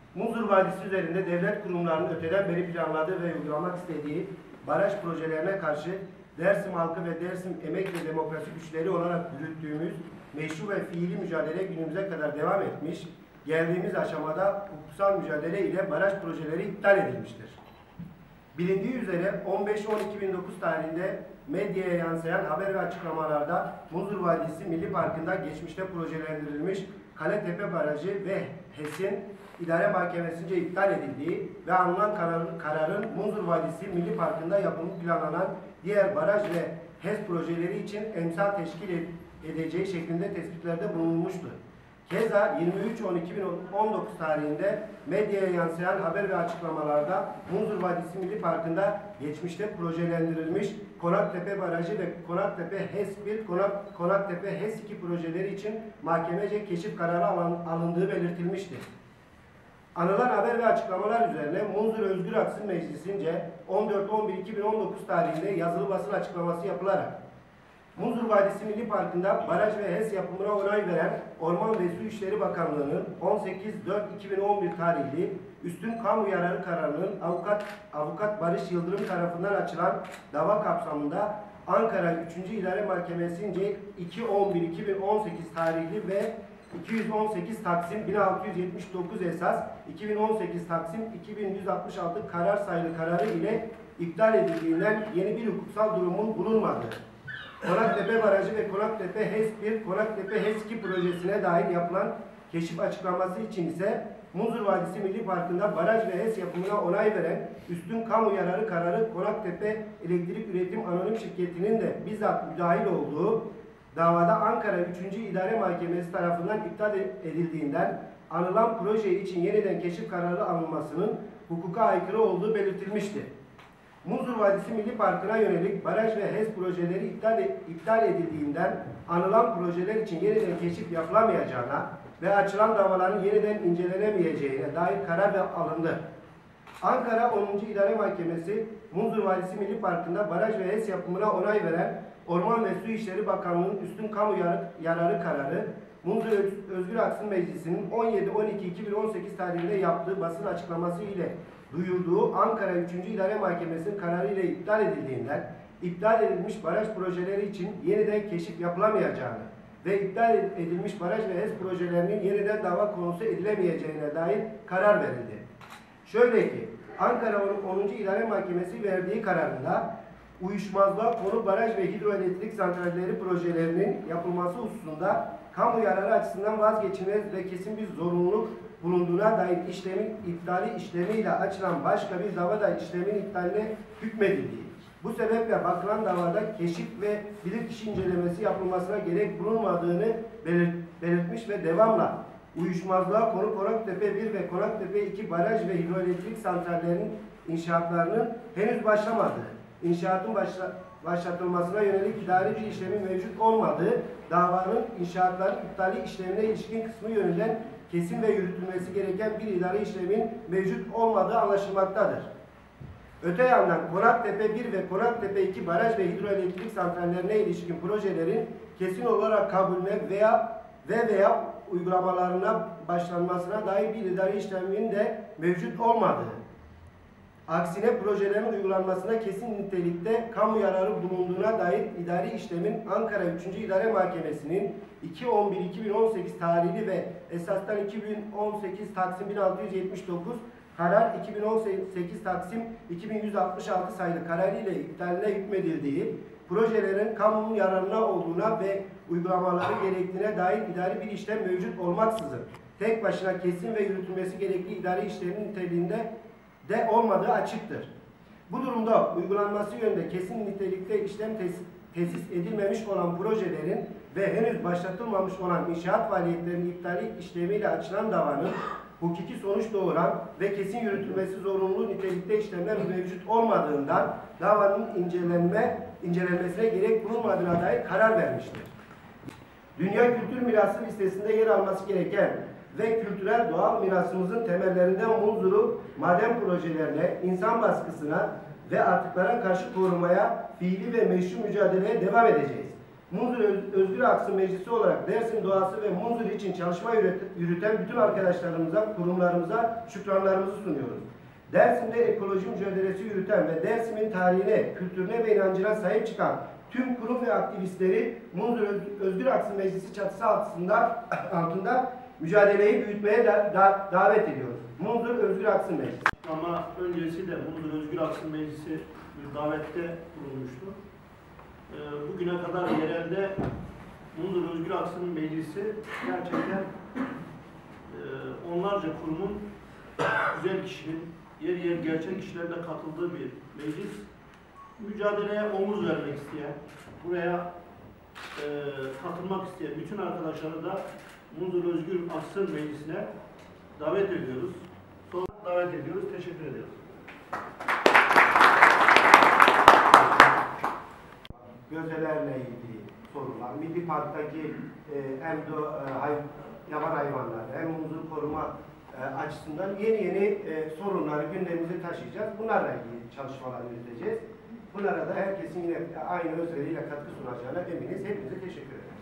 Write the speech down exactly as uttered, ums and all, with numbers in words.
Munzur Vadisi üzerinde devlet kurumlarının öteden beri planladığı ve uygulamak istediği baraj projelerine karşı Dersim halkı ve Dersim emek ve demokrasi güçleri olarak yürüttüğümüz meşru ve fiili mücadele günümüze kadar devam etmiş, geldiğimiz aşamada hukuksal mücadele ile baraj projeleri iptal edilmiştir. Bilindiği üzere on beş on iki bin dokuz tarihinde medyaya yansıyan haber ve açıklamalarda Munzur Vadisi Milli Parkı'nda geçmişte projelendirilmiş Kaletepe Barajı ve HES'in İdare Mahkemesi'nce iptal edildiği ve alınan kararın, kararın Munzur Vadisi Milli Parkı'nda yapımı planlanan diğer baraj ve HES projeleri için emsal teşkil edeceği şeklinde tespitlerde bulunmuştur. Keza yirmi üç on iki bin on dokuz tarihinde medyaya yansıyan haber ve açıklamalarda Munzur Vadisi Milli Parkı'nda geçmişte projelendirilmiş Konaktepe Barajı ve Konaktepe HES bir, Konak, Konaktepe HES iki projeleri için mahkemece keşif kararı alın, alındığı belirtilmiştir. Anılan haber ve açıklamalar üzerine Munzur Özgür Aksın Meclisi'nce on dört on bir iki bin on dokuz tarihinde yazılı basın açıklaması yapılarak Munzur Vadisi Milli Parkı'nda baraj ve HES yapımına onay veren Orman ve Su İşleri Bakanlığı'nın on sekiz dört iki bin on bir tarihli üstün kamu yararı kararının avukat, avukat Barış Yıldırım tarafından açılan dava kapsamında Ankara üçüncü İdare Mahkemesi'nce iki on bir iki bin on sekiz tarihli ve iki yüz on sekiz Taksim bin altı yüz yetmiş dokuz esas iki bin on sekiz Taksim iki bin yüz altmış altı karar sayılı kararı ile iptal edildiğinden yeni bir hukuksal durumun bulunmadığı, Konaktepe Barajı ve Konaktepe HES bir, Konaktepe HES iki projesine dair yapılan keşif açıklaması için ise Munzur Vadisi Milli Parkı'nda baraj ve HES yapımına onay veren üstün kamu yararı kararı Konaktepe Elektrik Üretim Anonim Şirketi'nin de bizzat müdahil olduğu davada Ankara üçüncü İdare Mahkemesi tarafından iptal edildiğinden anılan proje için yeniden keşif kararı alınmasının hukuka aykırı olduğu belirtilmiştir. Munzur Vadisi Milli Parkı'na yönelik baraj ve HES projeleri iptal, iptal edildiğinden anılan projeler için yeniden keşif yapılamayacağına ve açılan davaların yeniden incelenemeyeceğine dair karar alındı. Ankara onuncu İdare Mahkemesi Munzur Vadisi Milli Parkı'nda baraj ve HES yapımına onay veren Orman ve Su İşleri Bakanlığı'nın üstün kamu yararı kararı Munzur Özgür Aksın Meclisi'nin on yedi on iki iki bin on sekiz tarihinde yaptığı basın açıklaması ile duyurduğu Ankara üçüncü İdare Mahkemesi'nin kararı ile iptal edildiğinden iptal edilmiş baraj projeleri için yeniden keşif yapılamayacağını ve iptal edilmiş baraj ve HES projelerinin yeniden dava konusu edilemeyeceğine dair karar verildi. Şöyle ki, Ankara onuncu İdare Mahkemesi verdiği kararında uyuşmazlığa konu baraj ve hidroelektrik santralleri projelerinin yapılması hususunda kamu yararı açısından vazgeçilmez ve kesin bir zorunluluk bulunduğuna dair işlemin iptali işlemiyle açılan başka bir davada işlemin iptaline hükmedildiği, bu sebeple bakılan davada keşif ve bilirkişi incelemesi yapılmasına gerek bulunmadığını belirt belirtmiş ve devamla uyuşmazlığa konu Konaktepe bir ve Konaktepe iki baraj ve hidroelektrik santrallerinin inşaatlarının henüz başlamadığı, inşaatın başla, başlatılmasına yönelik idari bir işlemin mevcut olmadığı, davanın inşaatların iptali işlemine ilişkin kısmı yönünden kesin ve yürütülmesi gereken bir idari işlemin mevcut olmadığı anlaşılmaktadır. Öte yandan Konaktepe bir ve Konaktepe iki baraj ve hidroelektrik santrallerine ilişkin projelerin kesin olarak kabulüne veya ve veya uygulamalarına başlanmasına dair bir idari işlemin de mevcut olmadığı, aksine projelerin uygulanmasına kesin nitelikte kamu yararı bulunduğuna dair idari işlemin Ankara üçüncü İdare Mahkemesi'nin iki on bir iki bin on sekiz tarihli ve esastan iki bin on sekiz Taksim bin altı yüz yetmiş dokuz karar iki bin on sekiz Taksim iki bin yüz altmış altı sayılı kararı ile iptaline hükmedildiği, projelerin kamunun yararına olduğuna ve uygulamaları gerektiğine dair idari bir işlem mevcut olmaksızın tek başına kesin ve yürütülmesi gerekli idari işlemin niteliğinde de olmadığı açıktır. Bu durumda uygulanması yönünde kesin nitelikte işlem tesis, tesis edilmemiş olan projelerin ve henüz başlatılmamış olan inşaat faaliyetlerinin iptali işlemiyle açılan davanın hukuki sonuç doğuran ve kesin yürütülmesi zorunlu nitelikte işlemler mevcut olmadığından davanın incelenme, incelenmesine gerek bulunmadığına dair karar vermiştir. Dünya Kültür Mirası listesinde yer alması gereken ve kültürel doğal mirasımızın temellerinden Munzur'u maden projelerine, insan baskısına ve atıklara karşı korumaya, fiili ve meşru mücadeleye devam edeceğiz. Munzur Öz- Özgür Aksın Meclisi olarak Dersim doğası ve Munzur için çalışma yürüt- yürüten bütün arkadaşlarımıza, kurumlarımıza şükranlarımızı sunuyoruz. Dersim'de ekoloji mücadelesi yürüten ve Dersim'in tarihine, kültürüne ve inancına sahip çıkan tüm kurum ve aktivistleri Munzur Öz- Özgür Aksın Meclisi çatısı altında, altında mücadeleyi büyütmeye da, da, davet ediyoruz. Munzur Özgür Aksın Meclisi. Ama öncesi de Munzur Özgür Aksın Meclisi bir davette kurulmuştu. Ee, bugüne kadar yerelde Munzur Özgür Aksın Meclisi gerçekten e, onlarca kurumun, güzel kişinin, yer yer gerçek kişilerin de katıldığı bir meclis. Mücadeleye omuz vermek isteyen, buraya e, katılmak isteyen bütün arkadaşları da Munzur Özgür Aksın Meclisi'ne davet ediyoruz. Sonra davet ediyoruz. Teşekkür ediyoruz. Gözelerle ilgili sorunlar, Milli Park'taki e, hem de e, hay, yaban hayvanları hem munzur koruma e, açısından yeni yeni e, sorunları gündemimize taşıyacağız. Bunlarla ilgili çalışmalar yürüteceğiz. Bunlara da herkesin yine aynı özveriyle katkı sunacağına eminiz. Hepinize teşekkür ederim.